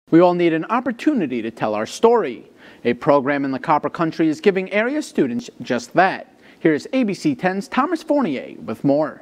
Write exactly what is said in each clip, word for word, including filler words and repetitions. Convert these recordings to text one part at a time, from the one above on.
We all need an opportunity to tell our story. A program in the Copper Country is giving area students just that. Here's A B C ten's Thomas Fournier with more.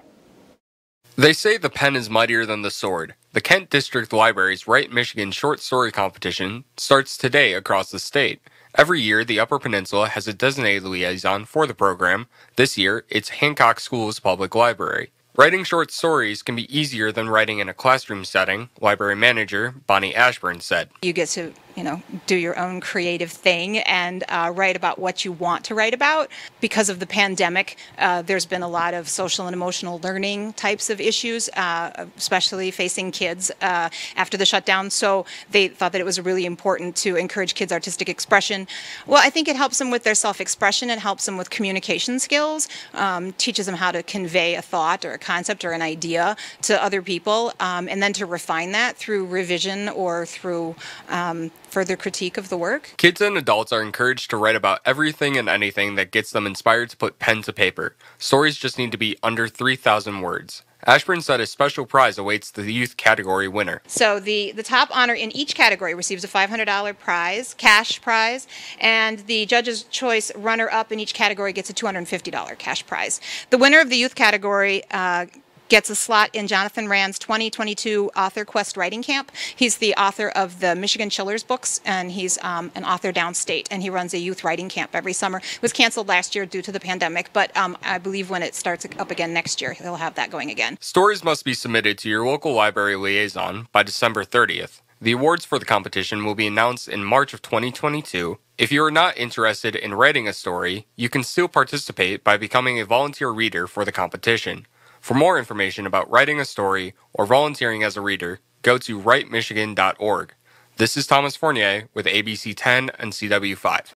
They say the pen is mightier than the sword. The Kent District Library's Write Michigan Short Story Competition starts today across the state. Every year, the Upper Peninsula has a designated liaison for the program. This year, it's Hancock Schools Public Library. Writing short stories can be easier than writing in a classroom setting, library manager Bonnie Ashburn said. You get to, you know, do your own creative thing and uh, write about what you want to write about. Because of the pandemic, uh, there's been a lot of social and emotional learning types of issues, uh, especially facing kids uh, after the shutdown. So they thought that it was really important to encourage kids' artistic expression. Well, I think it helps them with their self-expression. It helps them with communication skills, um, teaches them how to convey a thought or a concept or an idea to other people, um, and then to refine that through revision or through um, further critique of the work. Kids and adults are encouraged to write about everything and anything that gets them inspired to put pen to paper. Stories just need to be under three thousand words. Ashburn said a special prize awaits the youth category winner. So the, the top honor in each category receives a five hundred dollars prize, cash prize, and the judge's choice runner-up in each category gets a two hundred fifty dollars cash prize. The winner of the youth category uh, gets a slot in Jonathan Rand's twenty twenty-two Author Quest Writing Camp. He's the author of the Michigan Chillers books, and he's um, an author downstate, and he runs a youth writing camp every summer. It was canceled last year due to the pandemic, but um, I believe when it starts up again next year, he'll have that going again. Stories must be submitted to your local library liaison by December thirtieth. The awards for the competition will be announced in March of twenty twenty-two. If you are not interested in writing a story, you can still participate by becoming a volunteer reader for the competition. For more information about writing a story or volunteering as a reader, go to write michigan dot org. This is Thomas Fournier with A B C ten and C W five.